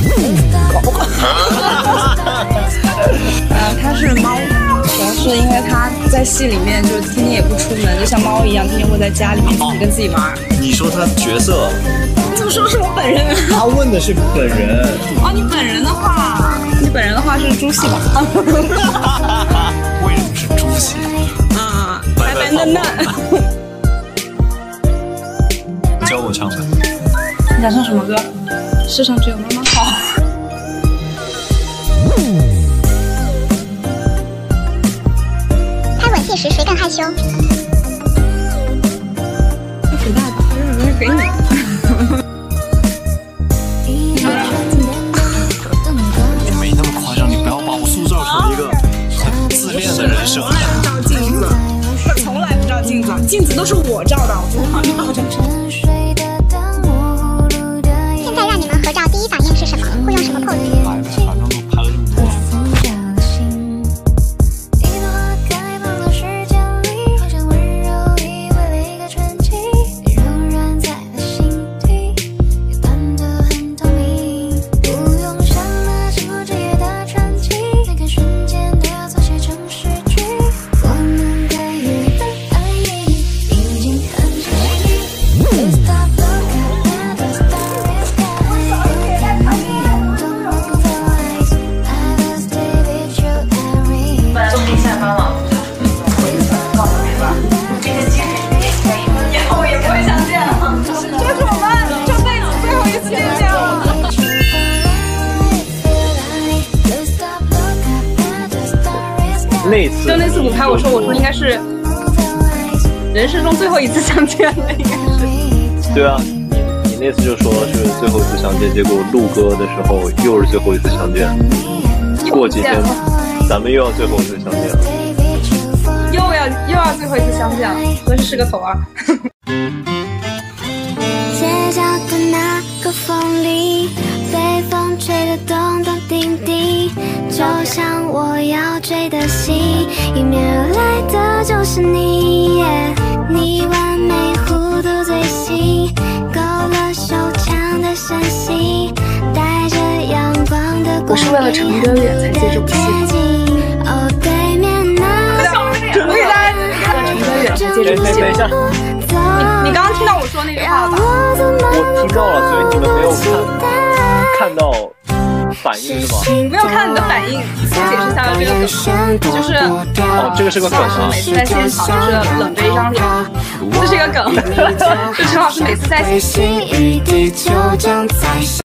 它是猫，主要是因为它在戏里面就天天也不出门，就像猫一样，天天会在家里面自己跟自己玩。 你说他角色？ 你怎么说是我本人？ 他问的是本人。 哦，你本人的话是猪戏吧？ 为什么是猪戏？ 啊，白白嫩嫩。 教我唱吧。 你想唱什么歌？世上只有妈妈好。 拍吻戏时谁更害羞？ 给大吧，给你。 没那么夸张，你不要把我塑造成一个很自恋的人设。 照镜子，他从来不照镜子，镜子都是我照的，我不照。 现在让你们合照，第一反应是什么？会用什么 pose？ 来呗，反正都拍了这么多。 那次补拍，我说应该是人生中最后一次相见了，应该是。 对啊，你那次就说是最后一次相见，结果录歌的时候又是最后一次相见。过几天咱们又要最后一次相见了。 又要最后一次相见了，真是个头啊！ 街角的那个风里，被风吹得咚咚叮叮，就像我要追的星，迎面而来的就是你，你完美弧度最新，勾勒手枪的身形，带着阳光的光， 我是为了成歌远才接这部戏。 哦，对面那我给大家成歌远才接这部戏。 等一下， 你刚刚听到我说那句话吧？ 我听到了，所以你们没有看到反应是吗？ 没有看到你的反应，先解释一下这个梗，就是哦，这个是个梗啊。 每次在现场就是冷着一张脸，这是一个梗。就陈老师每次在。